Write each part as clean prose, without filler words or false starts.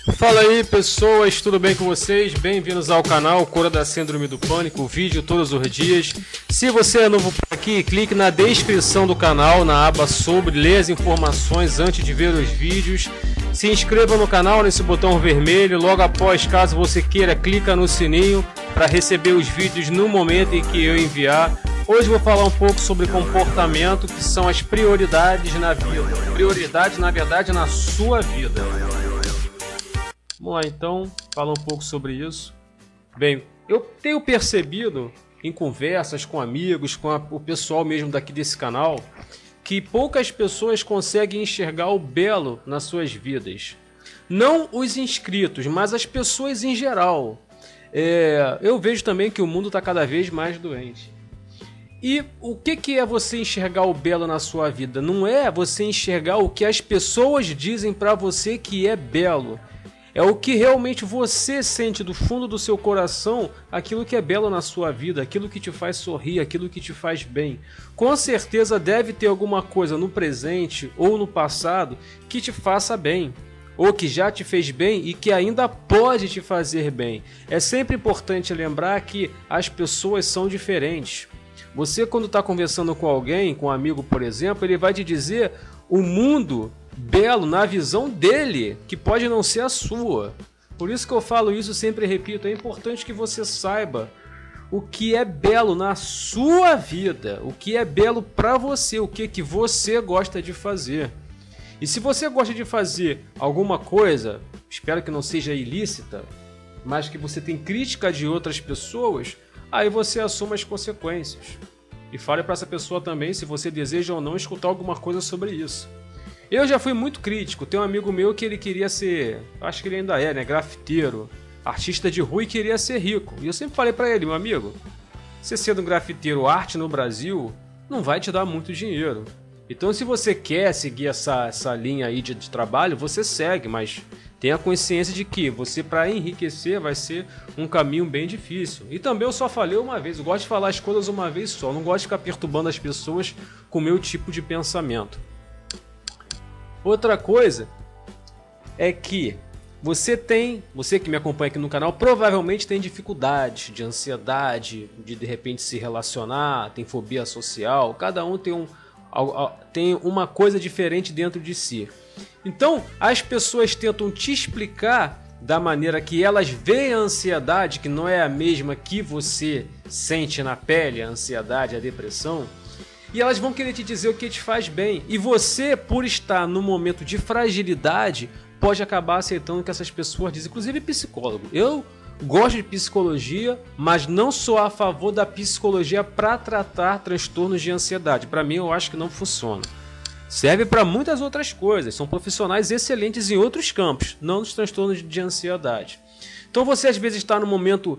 Fala aí pessoas, tudo bem com vocês? Bem-vindos ao canal Cura da Síndrome do Pânico, vídeo todos os dias. Se você é novo por aqui, clique na descrição do canal, na aba sobre, lê as informações antes de ver os vídeos. Se inscreva no canal nesse botão vermelho, logo após, caso você queira, clica no sininho para receber os vídeos no momento em que eu enviar. Hoje vou falar um pouco sobre comportamento, que são as prioridades na vida. Prioridades, na verdade, na sua vida. Vamos lá então, falar um pouco sobre isso. Bem, eu tenho percebido em conversas com amigos, com o pessoal mesmo daqui desse canal, que poucas pessoas conseguem enxergar o belo nas suas vidas. Não os inscritos, mas as pessoas em geral. Eu vejo também que o mundo está cada vez mais doente. E o que é você enxergar o belo na sua vida? Não é você enxergar o que as pessoas dizem para você que é belo. É o que realmente você sente do fundo do seu coração, aquilo que é belo na sua vida, aquilo que te faz sorrir, aquilo que te faz bem. Com certeza deve ter alguma coisa no presente ou no passado que te faça bem, ou que já te fez bem e que ainda pode te fazer bem. É sempre importante lembrar que as pessoas são diferentes. Você, quando está conversando com alguém, com um amigo, por exemplo, ele vai te dizer o mundo belo na visão dele, que pode não ser a sua. Por isso que eu falo isso, sempre repito, é importante que você saiba o que é belo na sua vida, o que é belo para você, o que você gosta de fazer. E se você gosta de fazer alguma coisa, espero que não seja ilícita, mas que você tem crítica de outras pessoas, aí você assuma as consequências. E fale para essa pessoa também se você deseja ou não escutar alguma coisa sobre isso. Eu já fui muito crítico. Tem um amigo meu que ele queria ser, acho que ele ainda é, né, grafiteiro, artista de rua e queria ser rico. E eu sempre falei para ele, meu amigo, você sendo um grafiteiro, arte no Brasil não vai te dar muito dinheiro. Então se você quer seguir essa linha aí de trabalho, você segue, mas tenha consciência de que você, para enriquecer, vai ser um caminho bem difícil. E também eu só falei uma vez, eu gosto de falar as coisas uma vez só, não gosto de ficar perturbando as pessoas com o meu tipo de pensamento. Outra coisa é que você que me acompanha aqui no canal, provavelmente tem dificuldade de ansiedade, de repente se relacionar, tem fobia social, cada um tem uma coisa diferente dentro de si. Então, as pessoas tentam te explicar da maneira que elas veem a ansiedade, que não é a mesma que você sente na pele, a ansiedade, a depressão, e elas vão querer te dizer o que te faz bem. E você, por estar num momento de fragilidade, pode acabar aceitando o que essas pessoas dizem, inclusive psicólogo. Eu gosto de psicologia, mas não sou a favor da psicologia para tratar transtornos de ansiedade. Para mim, eu acho que não funciona. Serve para muitas outras coisas. São profissionais excelentes em outros campos, não nos transtornos de ansiedade. Então você às vezes está num momento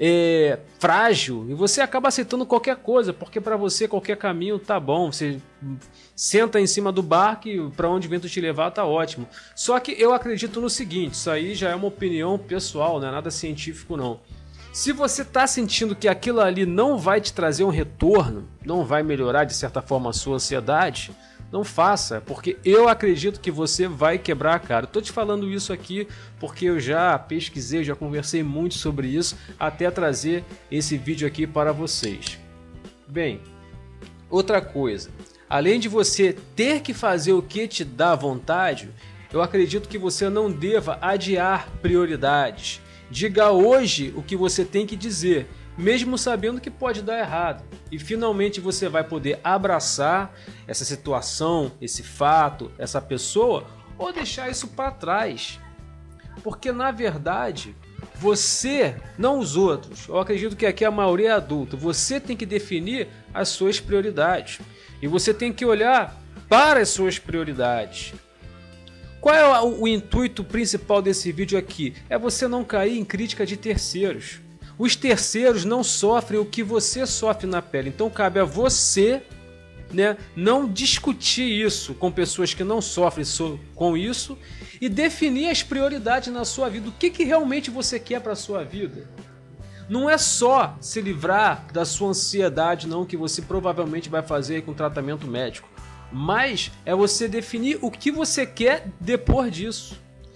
frágil e você acaba aceitando qualquer coisa, porque para você qualquer caminho tá bom. Você senta em cima do barco e para onde o vento te levar tá ótimo. Só que eu acredito no seguinte, isso aí já é uma opinião pessoal, não é nada científico não. Se você está sentindo que aquilo ali não vai te trazer um retorno, não vai melhorar de certa forma a sua ansiedade, não faça, porque eu acredito que você vai quebrar a cara. Estou te falando isso aqui porque eu já pesquisei, já conversei muito sobre isso, até trazer esse vídeo aqui para vocês. Bem, outra coisa, além de você ter que fazer o que te dá vontade, eu acredito que você não deva adiar prioridades. Diga hoje o que você tem que dizer, mesmo sabendo que pode dar errado. E finalmente você vai poder abraçar essa situação, esse fato, essa pessoa, ou deixar isso para trás. Porque na verdade, você, não os outros, eu acredito que aqui a maioria é adulto, você tem que definir as suas prioridades. E você tem que olhar para as suas prioridades. Qual é o intuito principal desse vídeo aqui? É você não cair em crítica de terceiros. Os terceiros não sofrem o que você sofre na pele, então cabe a você, né, não discutir isso com pessoas que não sofrem com isso e definir as prioridades na sua vida. O que realmente você quer para a sua vida? Não é só se livrar da sua ansiedade, não, que você provavelmente vai fazer com tratamento médico, mas é você definir o que você quer depois disso.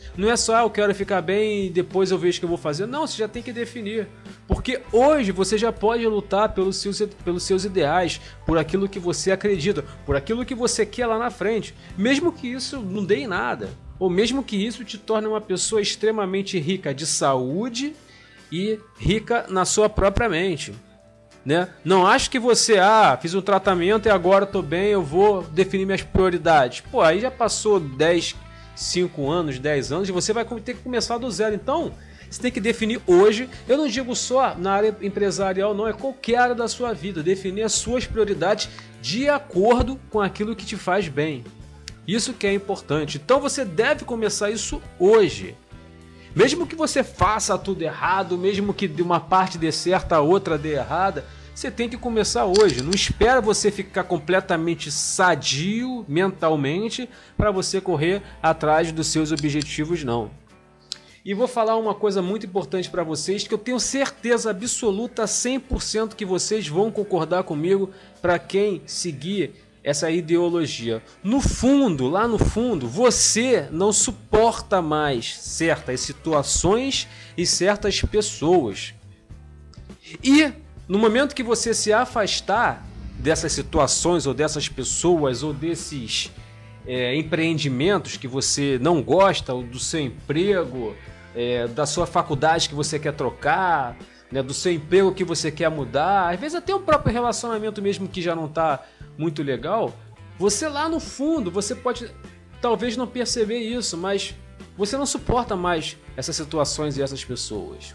Não é só, eu quero ficar bem e depois eu vejo o que eu vou fazer. Não, você já tem que definir. Porque hoje você já pode lutar pelos seus ideais, por aquilo que você acredita, por aquilo que você quer lá na frente. Mesmo que isso não dê em nada. Ou mesmo que isso te torne uma pessoa extremamente rica de saúde e rica na sua própria mente. Né? Não acho que você, fiz um tratamento e agora estou bem, eu vou definir minhas prioridades. Pô, aí já passou 5 anos, 10 anos e você vai ter que começar do zero. Então, você tem que definir hoje. Eu não digo só na área empresarial, não, é qualquer área da sua vida. Definir as suas prioridades de acordo com aquilo que te faz bem. Isso que é importante. Então, você deve começar isso hoje. Mesmo que você faça tudo errado, mesmo que de uma parte dê certo, a outra dê errada, você tem que começar hoje. Não espera você ficar completamente sadio mentalmente para você correr atrás dos seus objetivos, não. E vou falar uma coisa muito importante para vocês, que eu tenho certeza absoluta, 100% que vocês vão concordar comigo, para quem seguir essa ideologia. No fundo, lá no fundo, você não suporta mais certas situações e certas pessoas. E no momento que você se afastar dessas situações ou dessas pessoas ou desses empreendimentos que você não gosta, ou do seu emprego, da sua faculdade que você quer trocar, né, do seu emprego que você quer mudar, às vezes até o próprio relacionamento mesmo que já não está muito legal, você lá no fundo, você pode talvez não perceber isso, mas você não suporta mais essas situações e essas pessoas.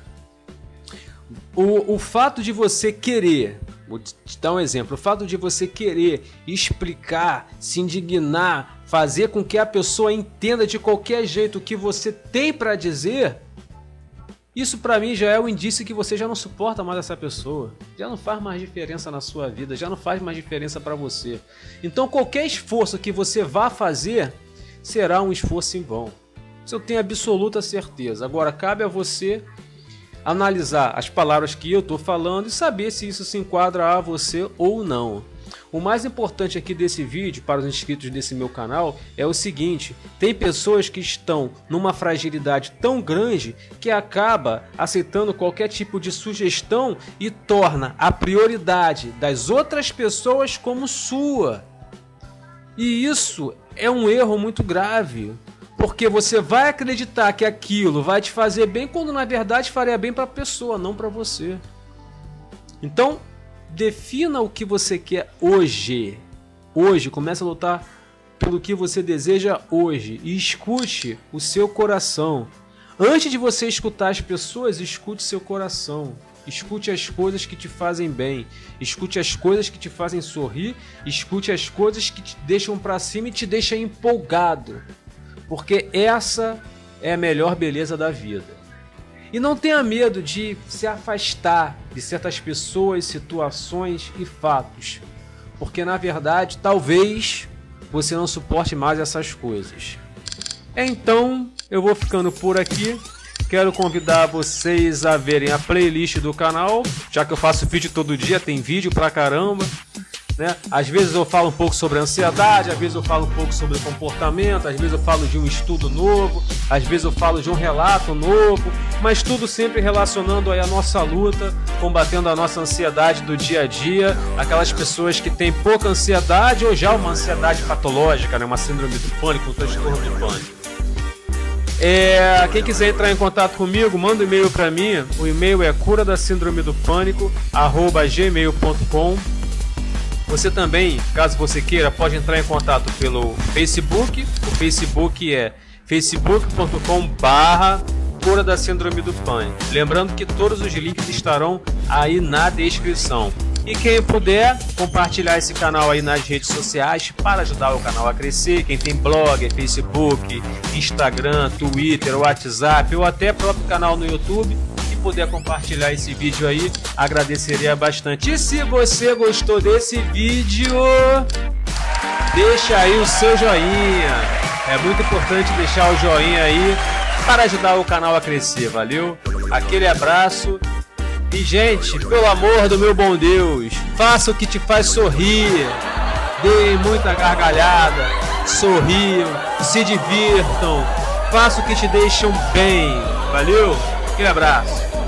O fato de você querer, vou te dar um exemplo, o fato de você querer explicar, se indignar, fazer com que a pessoa entenda de qualquer jeito o que você tem para dizer, isso para mim já é um indício que você já não suporta mais essa pessoa, já não faz mais diferença na sua vida, já não faz mais diferença para você. Então qualquer esforço que você vá fazer será um esforço em vão. Isso eu tenho absoluta certeza. Agora cabe a você analisar as palavras que eu estou falando e saber se isso se enquadra a você ou não. O mais importante aqui desse vídeo, para os inscritos desse meu canal, é o seguinte: tem pessoas que estão numa fragilidade tão grande que acaba aceitando qualquer tipo de sugestão e torna a prioridade das outras pessoas como sua. E isso é um erro muito grave, porque você vai acreditar que aquilo vai te fazer bem quando na verdade faria bem para a pessoa, não para você. Então, defina o que você quer hoje. Hoje, comece a lutar pelo que você deseja hoje e escute o seu coração. Antes de você escutar as pessoas, escute seu coração. Escute as coisas que te fazem bem. Escute as coisas que te fazem sorrir. Escute as coisas que te deixam para cima e te deixam empolgado. Porque essa é a melhor beleza da vida. E não tenha medo de se afastar de certas pessoas, situações e fatos. Porque na verdade, talvez você não suporte mais essas coisas. Então, eu vou ficando por aqui. Quero convidar vocês a verem a playlist do canal, já que eu faço vídeo todo dia, tem vídeo pra caramba. Né? Às vezes eu falo um pouco sobre ansiedade, às vezes eu falo um pouco sobre comportamento, às vezes eu falo de um estudo novo, às vezes eu falo de um relato novo, mas tudo sempre relacionando aí a nossa luta, combatendo a nossa ansiedade do dia a dia, aquelas pessoas que têm pouca ansiedade ou já uma ansiedade patológica, né? Uma síndrome do pânico, um transtorno do pânico. Quem quiser entrar em contato comigo, manda um e-mail para mim. O e-mail é curadasindromedopânico@gmail.com. Você também, caso você queira, pode entrar em contato pelo Facebook. O Facebook é facebook.com/Cura da Síndrome do Pânico. Lembrando que todos os links estarão aí na descrição. E quem puder compartilhar esse canal aí nas redes sociais para ajudar o canal a crescer, quem tem blog, Facebook, Instagram, Twitter, WhatsApp ou até próprio canal no YouTube, e puder compartilhar esse vídeo aí, agradeceria bastante. E se você gostou desse vídeo, deixa aí o seu joinha. É muito importante deixar o joinha aí para ajudar o canal a crescer, valeu? Aquele abraço. E gente, pelo amor do meu bom Deus, faça o que te faz sorrir, dê muita gargalhada, sorriam, se divirtam, faça o que te deixam bem. Valeu, aquele abraço.